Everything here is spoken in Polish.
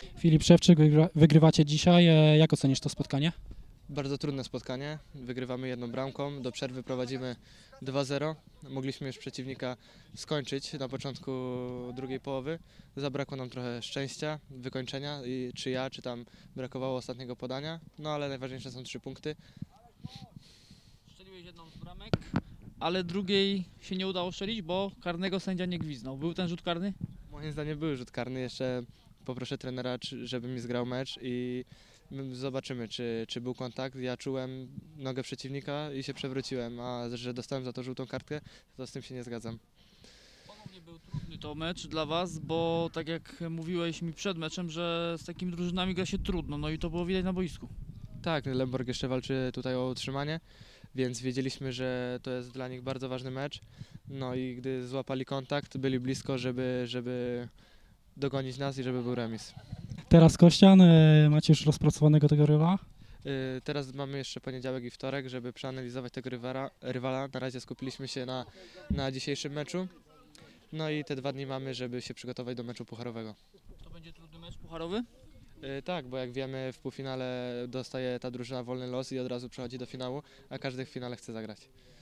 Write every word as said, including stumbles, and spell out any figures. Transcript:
Filip Szewczyk, wygrywa, wygrywacie dzisiaj. E, Jak ocenisz to spotkanie? Bardzo trudne spotkanie. Wygrywamy jedną bramką, do przerwy prowadzimy dwa zero. Mogliśmy już przeciwnika skończyć na początku drugiej połowy. Zabrakło nam trochę szczęścia, wykończenia, i czy ja, czy tam brakowało ostatniego podania. No ale najważniejsze są trzy punkty. Strzeliłeś jedną z bramek, ale drugiej się nie udało strzelić, bo karnego sędzia nie gwizdnął. Był ten rzut karny? Moim zdaniem był rzut karny. Jeszcze poproszę trenera, czy- żeby mi zgrał mecz i my zobaczymy, czy, czy był kontakt. Ja czułem nogę przeciwnika i się przewróciłem, a że dostałem za to żółtą kartkę, to z tym się nie zgadzam. Ponownie był trudny to mecz dla was, bo tak jak mówiłeś mi przed meczem, że z takimi drużynami gra się trudno, no i to było widać na boisku. Tak, Lemborg jeszcze walczy tutaj o utrzymanie, więc wiedzieliśmy, że to jest dla nich bardzo ważny mecz. No i gdy złapali kontakt, byli blisko, żeby, żeby dogonić nas i żeby był remis. Teraz Kościan, e, macie już rozpracowanego tego rywala? Yy, Teraz mamy jeszcze poniedziałek i wtorek, żeby przeanalizować tego rywala. rywala. Na razie skupiliśmy się na, na dzisiejszym meczu. No i te dwa dni mamy, żeby się przygotować do meczu pucharowego. To będzie trudny mecz pucharowy? Yy, Tak, bo jak wiemy, w półfinale dostaje ta drużyna wolny los i od razu przechodzi do finału, a każdy w finale chce zagrać.